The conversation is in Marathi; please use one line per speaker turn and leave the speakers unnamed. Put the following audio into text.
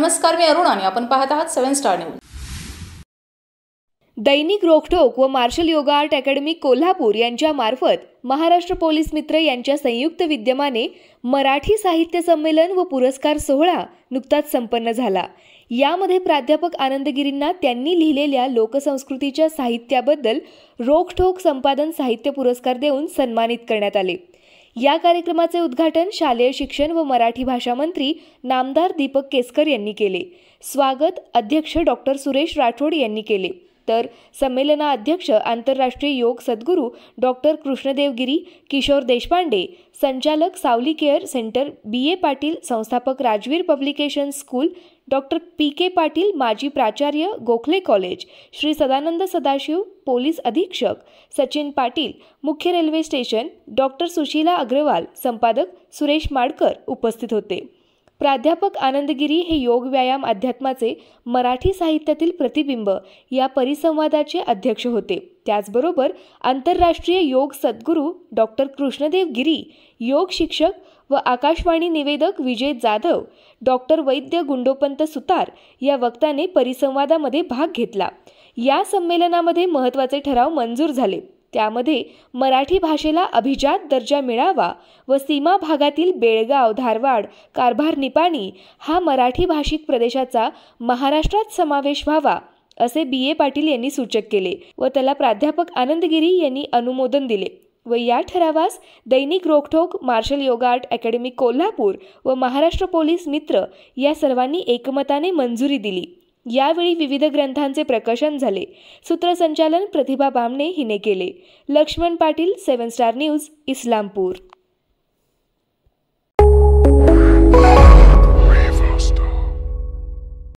नमस्कार, मी अरुण आणि आपण पाहत आहात 7 स्टार न्यूज।
दैनिक रोखठोक व martial yoga art academy Kolhapur यांच्या मार्फत महाराष्ट्र पोलीस मित्र यांच्या संयुक्त विद्यमाने मराठी साहित्य संमेलन व पुरस्कार सोहळा नुकताच संपन्न झाला। यामध्ये प्राध्यापक आनंदगिरींना त्यांनी लिहिलेल्या लोकसंस्कृतीच्या साहित्याबद्दल रोखठोक संपादन साहित्य पुरस्कार देऊन सन्मानित करण्यात आले। या कार्यक्रमाचे उद्घाटन शालेय शिक्षण व मराठी भाषा मंत्री नामदार दीपक केसकर यांनी केले। स्वागत अध्यक्ष डॉक्टर सुरेश राठोड यांनी केले, तर संमेलनाध्यक्ष आंतरराष्ट्रीय योग सद्गुरू डॉक्टर कृष्णदेव गिरी, किशोर देशपांडे, संचालक Savli care centre BA Patil, संस्थापक Rajveer publication school doctor PK Patil, माजी प्राचार्य गोखले कॉलेज, श्री सदानंद सदाशिव, पोलीस अधीक्षक सचिन पाटील, मुख्य railway station doctor Sushila Agarwal, संपादक सुरेश माडकर उपस्थित होते। प्राध्यापक आनंदगिरी हे योग व्यायाम अध्यात्माचे मराठी साहित्यातील प्रतिबिंब या परिसंवादाचे अध्यक्ष होते। त्याचबरोबर आंतरराष्ट्रीय योग सद्गुरू डॉक्टर कृष्णदेव गिरी, योग शिक्षक व आकाशवाणी निवेदक विजय जाधव, डॉक्टर वैद्य गुंडोपंत सुतार या वक्त्याने परिसंवादामध्ये भाग घेतला। या संमेलनामध्ये महत्त्वाचे ठराव मंजूर झाले। त्यामध्ये मराठी भाषेला अभिजात दर्जा मिळावा व सीमा भागातील बेळगाव, धारवाड, कारभार, निपाणी हा मराठी भाषिक प्रदेशाचा महाराष्ट्रात समावेश व्हावा असे BA पाटील यांनी सूचक केले व त्याला प्राध्यापक आनंदगिरी यांनी अनुमोदन दिले व या ठरावास Dainik Rokhthok, martial yoga art academy Kolhapur व महाराष्ट्र पोलीस मित्र या सर्वांनी एकमताने मंजुरी दिली। यावेळी विविध ग्रंथांचे प्रकाशन झाले। सूत्रसंचालन प्रतिभा बामणे हिने केले। Laxman Patil, 7 star news, Islampur.